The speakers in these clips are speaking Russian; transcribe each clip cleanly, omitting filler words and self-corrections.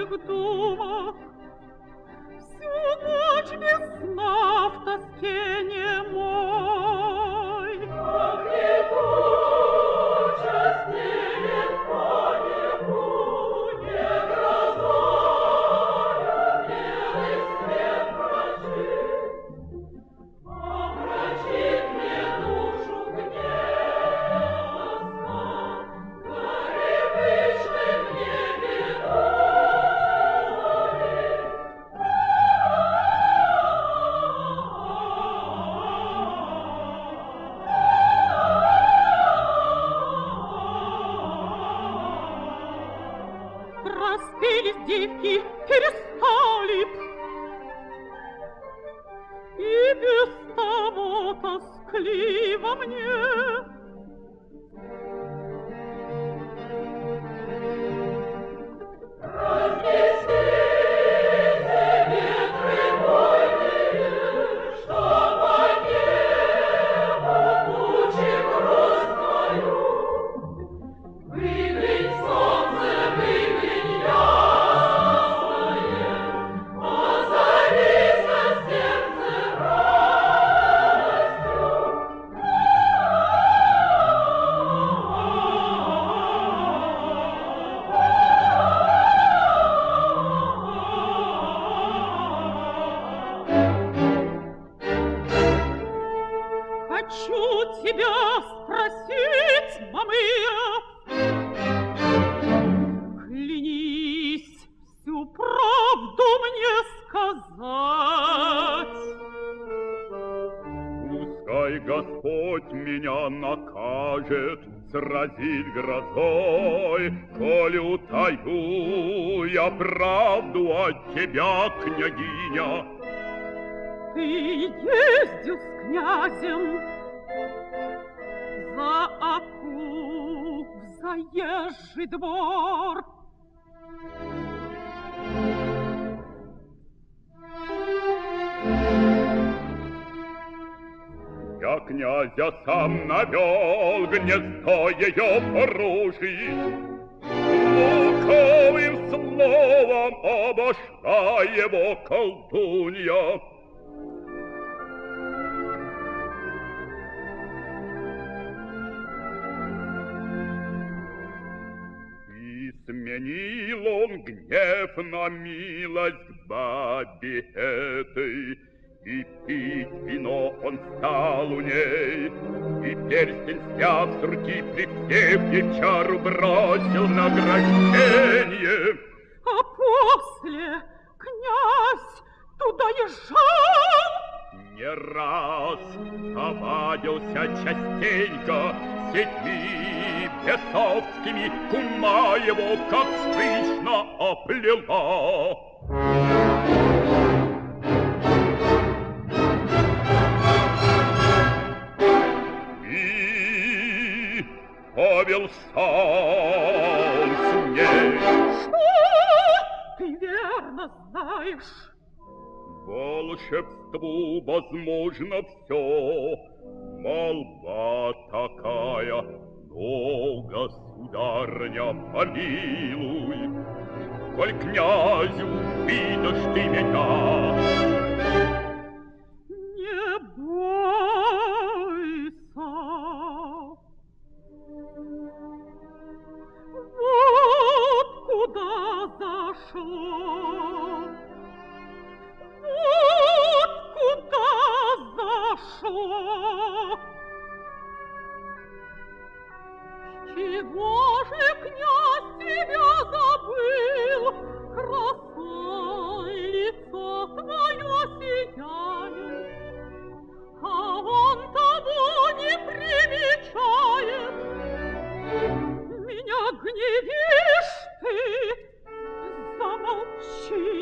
печальных думах, всю ночь без сна в тоске немой. Как летуча стелет по небу негрозою белый свет прочит, омрачит мне душу гневно, горе вечной мне распелись девки, перестали, и без того тоскливо мне. Разнесите ветры буйные, что по небу тучи грустною. Выглянь, солнце, выглянь ясное, озарись на сердце радостью. Хочу тебя спросить, Мамыя, клянись всю правду мне сказать. Пускай Господь меня накажет, сразит грозой, коли утаю я правду от тебя, княгиня. Ты ездил с князем за Аку в заезжий двор. Я князя сам навел, гнездо ее порушить, луковым словом обошла его колдунья. И сменил он гнев на милость к бабе этой, и пить вино он стал у ней, и перстень сняв с руки при всех девчару бросил на ограждение. А после князь туда езжал? Не раз повадился частенько сетьми бесовскими, кума его как слышно оплела. Повел сам с ней. Что? Ты верно знаешь? Волшебству возможно все, молва такая, но, государыня, помилуй, коль князю видишь ты меня. Не бойся. Вот куда зашло. Вот куда зашло. Чего же князь тебя забыл? Красой лицо твое сияет, а он того не примечает. Меня гневишь ты, замолчи.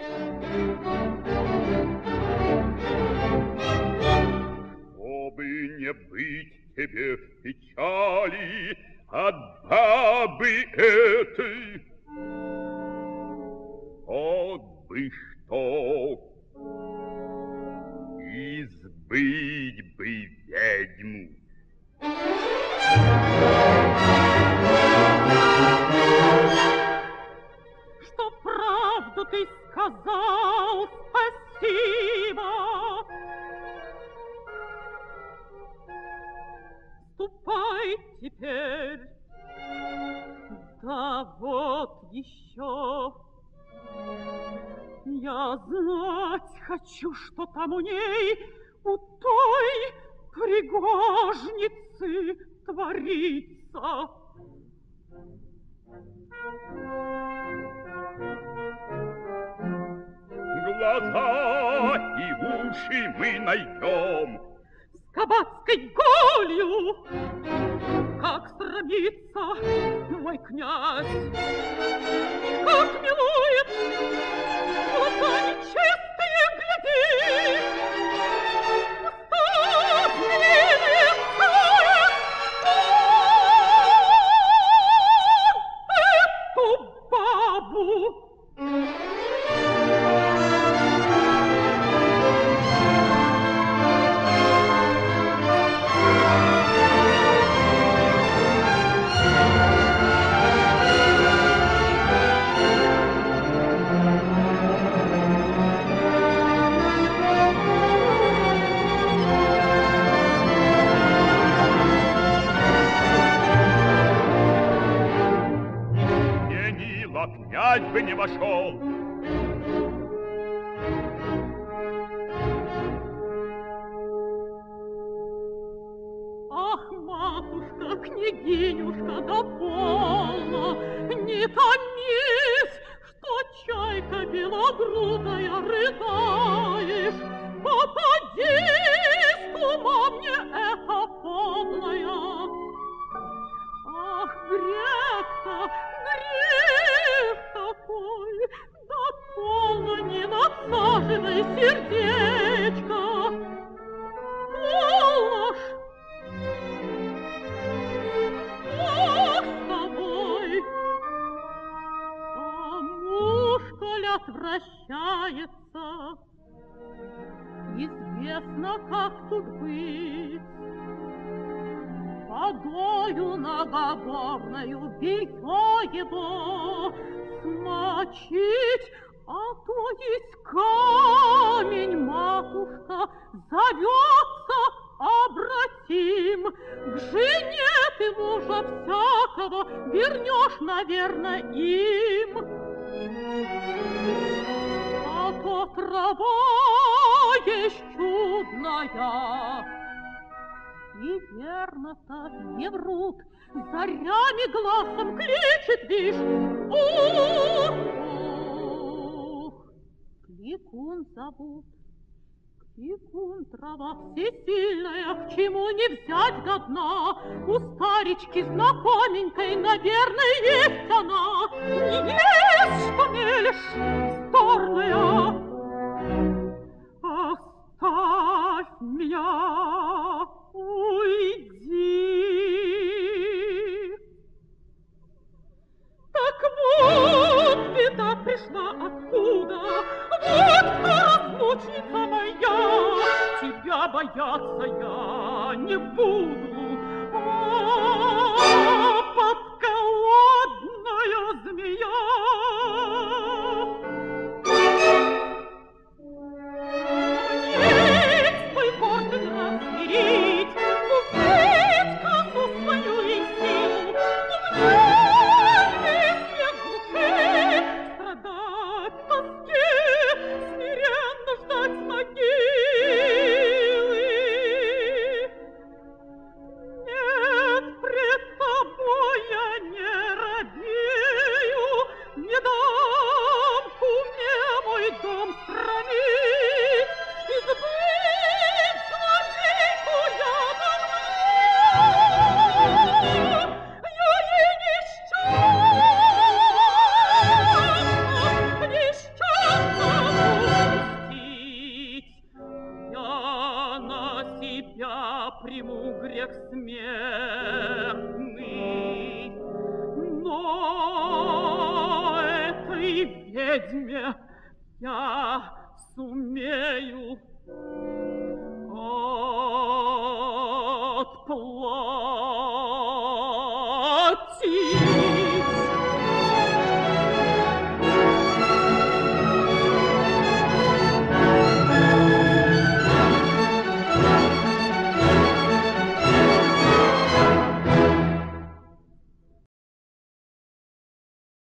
Чтобы не быть тебе в печали от бабы этой, вот бы что, избыть бы ведьму. Что правда? правду ты сказал, спасибо. Ступай теперь. Да вот еще. Я знать хочу, что там у ней, у той пригожницы творится. Глаза и уши мы найдем. С кабацкой голью, как срамится мой князь, как милует глаза нечистые, гляди, уста змеиные целые, эту бабу. Князь бы не вошел. Ах, матушка, княгинюшка, да полно, не томись, что чайка белогрудая рыдаешь. Попадись, кума, мне это подлая. Ах, грех-то, грех такой, да полно не надсаживай сердечко. Полно ж, Бог с тобой. А муж, коль отвращается, известно, как тут быть. Водою многоборною белье его смочить, а то есть камень, матушка, зовется обратим. К жене ты мужа всякого вернешь, наверное, им. А то трава есть чудная. И верно-то не врут, зарями глазом кличет, вишь. Ух, Кликун зовут. Кликун трава всесильная, к чему не взять годна. У старички знакоменькой, наверное, есть она. Не есть, что мелешь, старная. Оставь меня. Уйди. Так вот беда пришла откуда, вот кто разлучница моя. Тебя бояться я не буду, подколодная змея. Приму грех смертный, но этой ведьме я сумею отплатить.